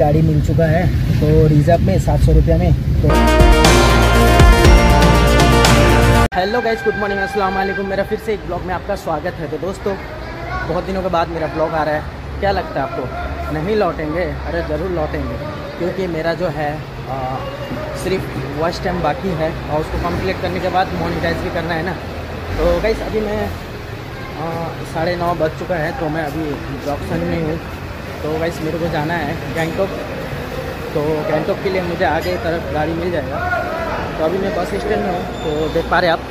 गाड़ी मिल चुका है तो रिजर्व में 700 रुपये में। तो हेलो गाइस, गुड मॉर्निंग, अस्सलाम वालेकुम। मेरा फिर से एक ब्लॉग में आपका स्वागत है। तो दोस्तों, बहुत दिनों के बाद मेरा ब्लॉग आ रहा है। क्या लगता है आपको, नहीं लौटेंगे? अरे ज़रूर लौटेंगे, क्योंकि मेरा जो है सिर्फ वॉच टाइम बाकी है और उसको कंप्लीट करने के बाद मोनेटाइज भी करना है ना। तो गाइस, अभी मैं 9:30 बज चुका है, तो मैं अभी जॉक्सन में हूँ। तो गाइस, मेरे को जाना है गैंगटॉक। तो गैंगटॉक के लिए मुझे आगे तरफ गाड़ी मिल जाएगा। तो अभी मैं बस स्टैंड में हूँ, तो देख पा रहे आप,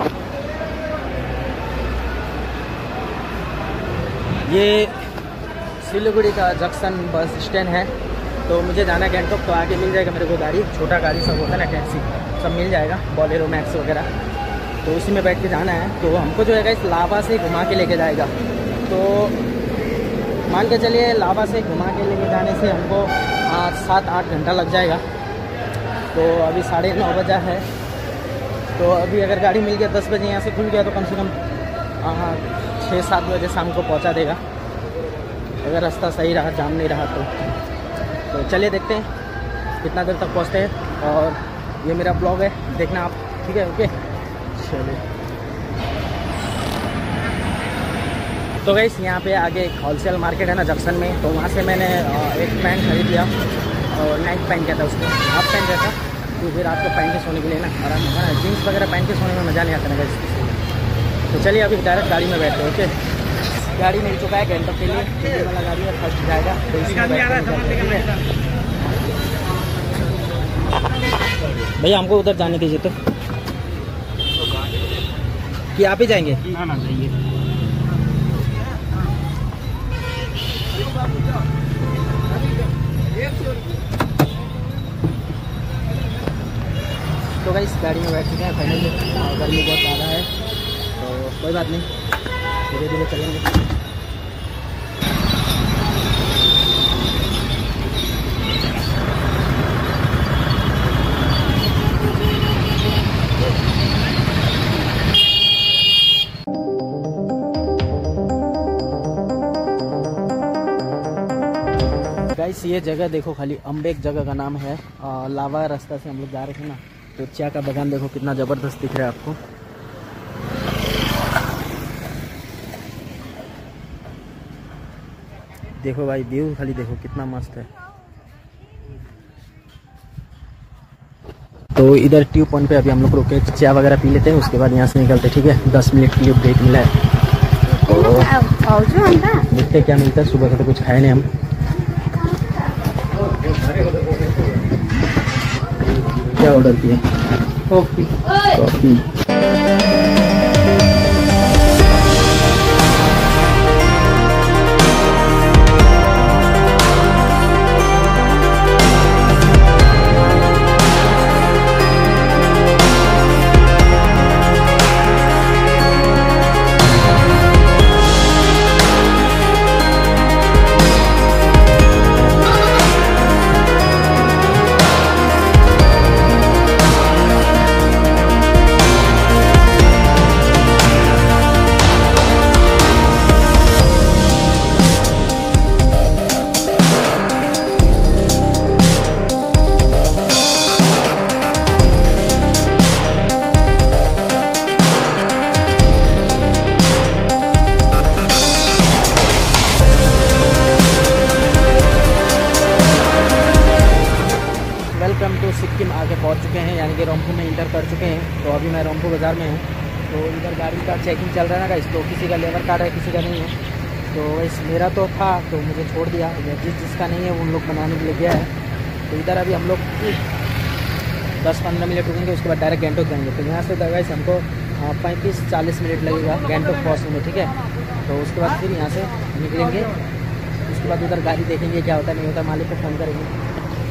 ये सिलीगुड़ी का जंक्शन बस स्टैंड है। तो मुझे जाना है गैंगटॉक। तो आगे मिल जाएगा मेरे को गाड़ी, छोटा गाड़ी सब होता है ना, टैक्सी सब मिल जाएगा, बोलेरो मैक्स वगैरह। तो उसी में बैठ के जाना है। तो हमको जो है गाइस लावा से घुमा के लेके जाएगा। तो मान के चलिए लावा से घुमा के लेके जाने से हमको 7-8 घंटा लग जाएगा। तो अभी 9:30 बजा है। तो अभी अगर गाड़ी मिल गया 10 बजे, यहाँ से खुल गया, तो कम से कम 6-7 बजे शाम को पहुँचा देगा, अगर रास्ता सही रहा, जाम नहीं रहा तो चलिए देखते हैं कितना देर तक पहुँचते हैं। और ये मेरा ब्लॉग है, देखना आप, ठीक है? ओके, चलिए। तो गाइस, यहाँ पे आगे एक होलसेल मार्केट है ना जंक्शन में, तो वहाँ से मैंने एक पैंट खरीद लिया और नाइट पैंट क्या था, उसमें हाफ पैंट रहता, क्योंकि रात को पहन के सोने के लिए ना आराम होगा ना। जीन्स वगैरह पहन के सोने में मज़ा नहीं आता ना गाइस। तो चलिए अभी डायरेक्ट गाड़ी में बैठते हैं। ओके, गाड़ी मिल चुका है गैंगटॉक के लिए, ये वाला गाड़ी है, फर्स्ट जाएगा। तो इसमें भैया हमको उधर जाने दीजिए। तो कि आप ही जाएंगे? ना जाइए। तो गाइस, गाड़ी में बैठ चुके हैं फाइनली। गर्मी बहुत ज़्यादा है, तो कोई बात नहीं, धीरे धीरे चलेंगे। गाइस, ये जगह देखो, खाली अम्बेक जगह का नाम है। लावा रास्ता से हम लोग जा रहे थे ना, तो चाय का बागान देखो कितना ज़बरदस्त दिख रहा है आपको। देखो भाई, व्यू खाली देखो कितना मस्त है। तो इधर ट्यूब पॉइंट पे अभी हम लोग रुके, चाय वगैरह पी लेते हैं, उसके बाद यहाँ से निकलते। ठीक है, 10 मिनट के लिए ब्रेक मिला है। तो देखते क्या मिलता है। सुबह से तो कुछ खाए नहीं हम। क्या ऑर्डर किया? कॉफी। तो सिक्किम आगे पहुंच चुके हैं, यानी कि रंफू में इंटर कर चुके हैं। तो अभी मैं रंफू बाज़ार में हूँ। तो इधर गाड़ी का चेकिंग चल रहा है ना गाइस। तो किसी का लेबर कार्ड है, किसी का नहीं है। तो वैसे मेरा तो था, तो मुझे छोड़ दिया। जिसका नहीं है वो उन लोग बनाने के लिए गया है। तो इधर अभी हम लोग 10-15 मिनट रुकेंगे, उसके बाद डायरेक्ट गैंगटॉक जाएंगे। तो यहाँ से गाइस हमको 35-40 मिनट लगेगा गैंगटॉक पहुँचने में, ठीक है? तो उसके बाद फिर यहाँ से निकलेंगे। उसके बाद उधर गाड़ी देखेंगे क्या होता नहीं होता, मालिक को फ़ोन करेंगे।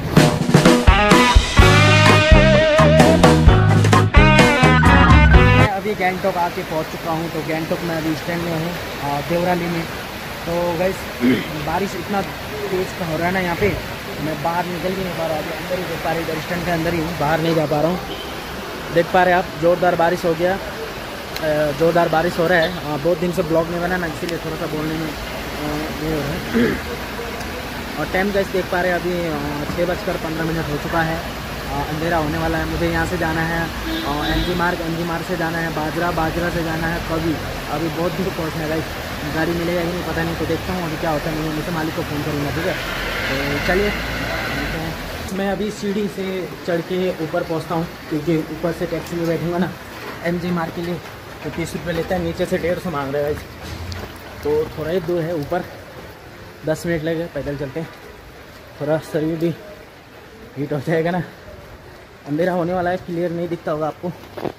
मैं अभी गैंगटॉक आके पहुंच चुका हूं। तो गैंगटॉक में अभी स्टैंड में हूं, देवराली में। तो गाइस, बारिश इतना तेज़ हो रहा है ना यहाँ पे, मैं बाहर निकल भी नहीं पा रहा। अभी अंदर ही देख पा रहे, इधर स्टैंड के अंदर ही हूँ, बाहर नहीं जा पा रहा हूँ। देख पा रहे आप, ज़ोरदार बारिश हो गया, ज़ोरदार बारिश हो रहा है। बहुत दिन से ब्लॉग नहीं बना ना, इसीलिए थोड़ा सा बोलने में नहीं हो रहा है। और टाइम गैस देख पा रहे हैं अभी 6:15 हो चुका है। अंधेरा होने वाला है। मुझे यहाँ से जाना है एमजी मार्ग से जाना है बाजरा से जाना है कभी। अभी बहुत दूर पहुँचना है गाइस। गाड़ी मिलेगा कि नहीं पता नहीं, तो देखता हूँ अभी क्या होता है। नहीं होने से मालिक को फ़ोन करूँगा, ठीक है। तो चलिए मैं अभी सीढ़ी से चढ़ के ऊपर पहुँचता हूँ, क्योंकि ऊपर से टैक्सी में बैठूँगा ना एमजी मार्ग के लिए तो 30 रुपये लेता है, नीचे से 150 मांग रहा है गाइस। तो थोड़ा ही दूर है ऊपर, 10 मिनट लगे पैदल चलते हैं। थोड़ा शरीर भी हीट हो जाएगा ना। अंधेरा होने वाला है, क्लियर नहीं दिखता होगा आपको।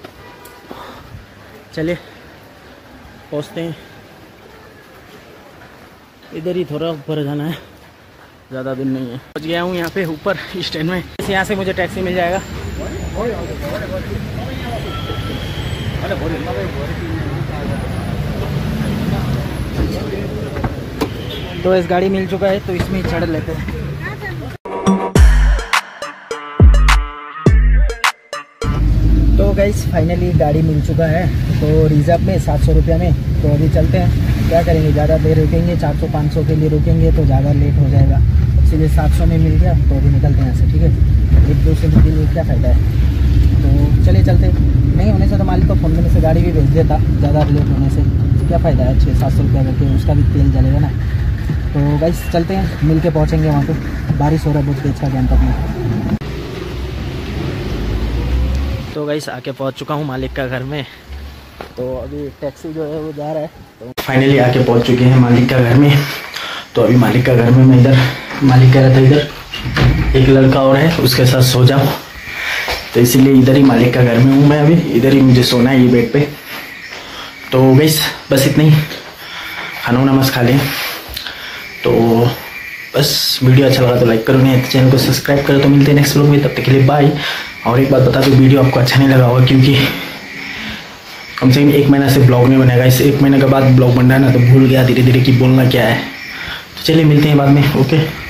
चलिए पहुँचते हैं। इधर ही थोड़ा ऊपर जाना है, ज़्यादा दूर नहीं है। पहुँच गया हूँ यहाँ पे ऊपर स्टैंड में। यहाँ से मुझे टैक्सी मिल जाएगा। तो इस गाड़ी मिल चुका है, तो इसमें चढ़ लेते हैं। तो गाइस फाइनली गाड़ी मिल चुका है, तो रिजर्व में 700 रुपये में। तो अभी चलते हैं, क्या करेंगे, ज़्यादा देर रुकेंगे 400-500 के लिए रुकेंगे तो ज़्यादा लेट हो जाएगा, इसलिए 700 में मिल गया। तो अभी निकलते हैं यहाँ से, ठीक है। एक दूसरे के लिए क्या फ़ायदा है। तो चलिए चलते। नहीं होने से तो मालिक को फ़ोन करने से गाड़ी भी भेज देता, ज़्यादा लेट होने से क्या फ़ायदा है। 600-700 रुपया करके उसका भी तेल जलेगा ना। तो गाइस चलते हैं, मिल के पहुँचेंगे वहाँ पे। बारिश हो रहा है बहुत तेज का गैंगटॉक में। तो गाइस आके पहुँच चुका हूँ मालिक का घर में। तो अभी टैक्सी जो है वो जा रहा है। तो फाइनली आके पहुँच चुके हैं मालिक का घर में। तो अभी मालिक का घर में मैं इधर, मालिक कह रहा था इधर एक लड़का और है उसके साथ सो जाओ, तो इसीलिए इधर ही मालिक का घर में हूँ मैं। अभी इधर ही मुझे सोना है, ये बेड पे। तो गाइस बस इतना ही, खाना वाना मस्त खा लें। तो बस वीडियो अच्छा लगा तो लाइक करो, नहीं तो चैनल को सब्सक्राइब करो। तो मिलते हैं नेक्स्ट व्लॉग में, तब तक के लिए बाय। और एक बात बता दो, वीडियो आपको अच्छा नहीं लगा होगा क्योंकि कम से कम 1 महीना से ब्लॉग नहीं बनेगा। इस 1 महीने के बाद ब्लॉग बन रहा है ना, तो भूल गया धीरे धीरे कि बोलना क्या है। तो चलिए मिलते हैं बाद में, ओके।